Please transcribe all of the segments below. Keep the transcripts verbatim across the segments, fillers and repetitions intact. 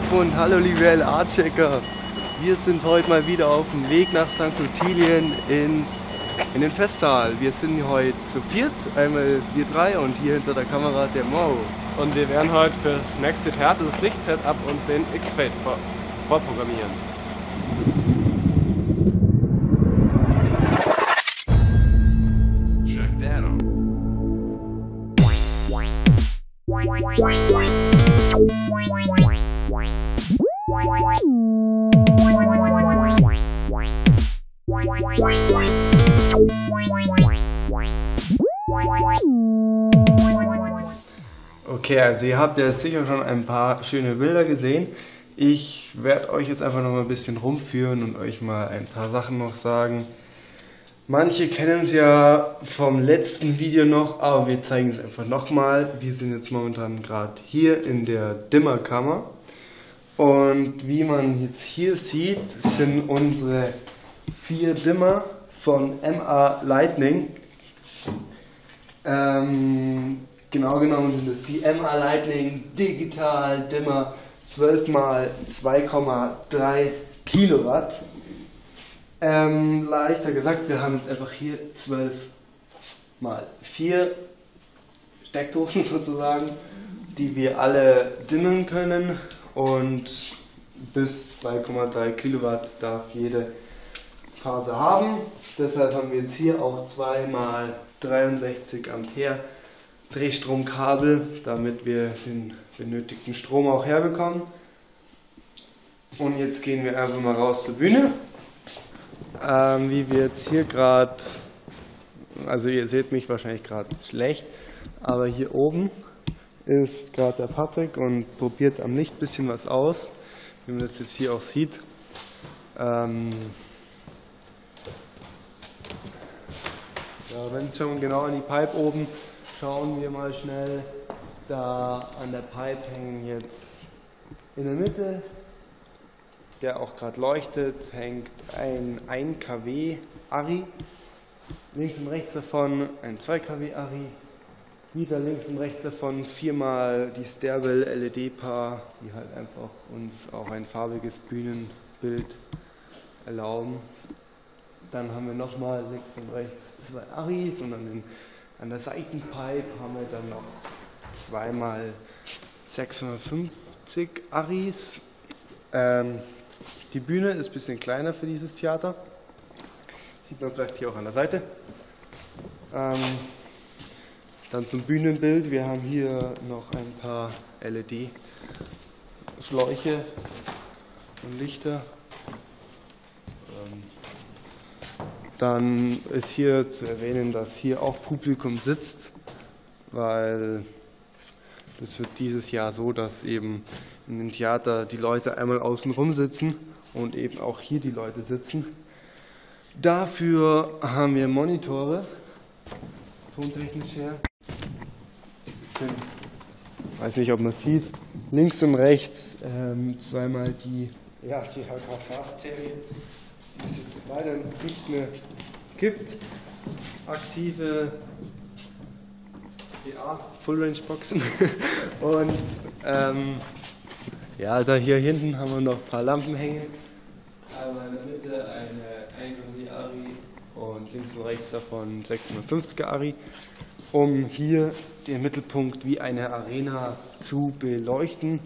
und hallo liebe L A-Checker. Wir sind heute mal wieder auf dem Weg nach Sankt Ottilien ins, in den Festsaal. Wir sind heute zu viert, einmal wir drei und hier hinter der Kamera der Mo. Und wir werden heute fürs nächste Theater das Lichtsetup und den X-Fade vor, vorprogrammieren. Check that out. Okay, also ihr habt jetzt sicher schon ein paar schöne Bilder gesehen. Ich werde euch jetzt einfach noch mal ein bisschen rumführen und euch mal ein paar Sachen noch sagen. Manche kennen es ja vom letzten Video noch, aber wir zeigen es einfach nochmal. Wir sind jetzt momentan gerade hier in der Dimmerkammer. Und wie man jetzt hier sieht, sind unsere vier Dimmer von M A Lightning. Ähm, genau genommen sind es die M A Lightning Digital Dimmer zwölf mal zwei Komma drei Kilowatt. Ähm, leichter gesagt, wir haben jetzt einfach hier zwölf mal vier Steckdosen sozusagen, die wir alle dimmen können, und bis zwei Komma drei Kilowatt darf jede Phase haben. Deshalb haben wir jetzt hier auch zwei mal dreiundsechzig Ampere Drehstromkabel, damit wir den benötigten Strom auch herbekommen. Und jetzt gehen wir einfach mal raus zur Bühne. Ähm, wie wir jetzt hier gerade, also ihr seht mich wahrscheinlich gerade schlecht, aber hier oben ist gerade der Patrick und probiert am Licht ein bisschen was aus, wie man das jetzt hier auch sieht. Ähm ja, wenn schon genau an die Pipe oben, schauen wir mal schnell, da an der Pipe hängen jetzt in der Mitte, der auch gerade leuchtet, hängt ein ein Kilowatt Arri, links und rechts davon ein zwei Kilowatt Arri, wieder links und rechts davon viermal die Stairwell L E D-Paar, die halt einfach uns auch ein farbiges Bühnenbild erlauben. Dann haben wir nochmal links und rechts zwei Arris und an, den, an der Seitenpipe haben wir dann noch zweimal sechshundertfünfzig Arris. Ähm, Die Bühne ist ein bisschen kleiner für dieses Theater. Sieht man vielleicht hier auch an der Seite. Ähm, dann zum Bühnenbild. Wir haben hier noch ein paar L E D-Schläuche und Lichter. Ähm, dann ist hier zu erwähnen, dass hier auch Publikum sitzt, weil das wird dieses Jahr so, dass eben in dem Theater die Leute einmal außen rum sitzen und eben auch hier die Leute sitzen. Dafür haben wir Monitore, tontechnisch her. Ich weiß nicht, ob man es sieht. Links und rechts ähm, zweimal die, ja, die H K Fast-Serie, die es jetzt leider nicht mehr gibt. Aktive ja, Full-Range-Boxen. Und ähm, ja, da hier hinten haben wir noch ein paar Lampen hängen. Einmal in der Mitte eine ein Kilowatt Arri und links und rechts davon sechshundertfünfzig Arri, um hier den Mittelpunkt wie eine Arena zu beleuchten.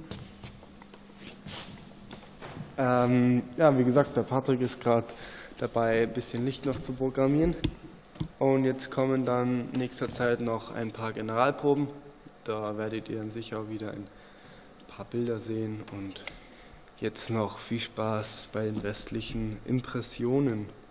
Ähm, ja, wie gesagt, der Patrick ist gerade dabei, ein bisschen Licht noch zu programmieren. Und jetzt kommen dann in nächster Zeit noch ein paar Generalproben. Da werdet ihr dann sicher auch wieder ein paar Bilder sehen und jetzt noch viel Spaß bei den restlichen Impressionen.